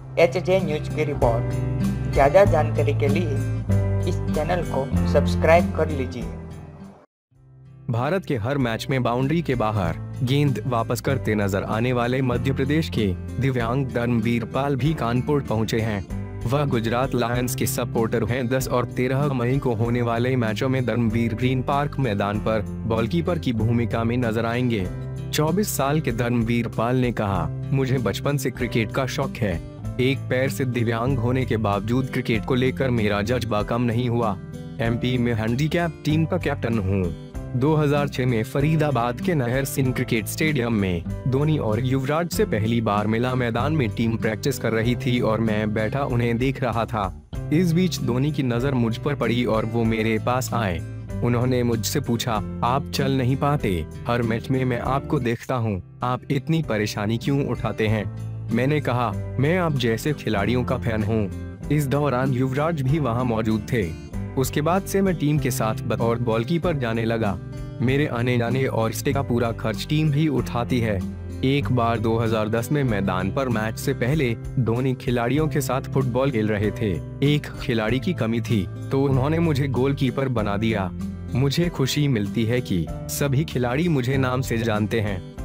HJ news की report. ज़्यादा जानकारी के लिए इस चैनल को सब्सक्राइब कर लीजिए। भारत के हर मैच में बाउंड्री के बाहर गेंद वापस करते नजर आने वाले मध्य प्रदेश के दिव्यांग धर्मवीर पाल भी कानपुर पहुंचे हैं। वह गुजरात लायंस के सपोर्टर हैं। 10 और 13 मई को होने वाले मैचों में धर्मवीर ग्रीन पार्क मैदान पर बॉलकीपर की भूमिका में नजर आएंगे। 24 साल के धर्मवीर पाल ने कहा, मुझे बचपन से क्रिकेट का शौक है। एक पैर से दिव्यांग होने के बावजूद क्रिकेट को लेकर मेरा जज्बा कम नहीं हुआ। MP में हैंडीकैप टीम का कैप्टन हूँ। 2006 में फरीदाबाद के नहर सिंह क्रिकेट स्टेडियम में धोनी और युवराज से पहली बार मिला। मैदान में टीम प्रैक्टिस कर रही थी और मैं बैठा उन्हें देख रहा था। इस बीच धोनी की नजर मुझ पर पड़ी और वो मेरे पास आए। उन्होंने मुझसे पूछा, आप चल नहीं पाते? हर मैच में मैं आपको देखता हूँ, आप इतनी परेशानी क्यों उठाते हैं? मैंने कहा, मैं आप जैसे खिलाड़ियों का फैन हूँ। इस दौरान युवराज भी वहाँ मौजूद थे। उसके बाद से मैं टीम के साथ बतौर बॉलकीपर जाने लगा। मेरे आने जाने और स्टे का पूरा खर्च टीम ही उठाती है। एक बार 2010 में मैदान पर मैच से पहले धोनी खिलाड़ियों के साथ फुटबॉल खेल रहे थे। एक खिलाड़ी की कमी थी तो उन्होंने मुझे गोलकीपर बना दिया। मुझे खुशी मिलती है कि सभी खिलाड़ी मुझे नाम से जानते हैं।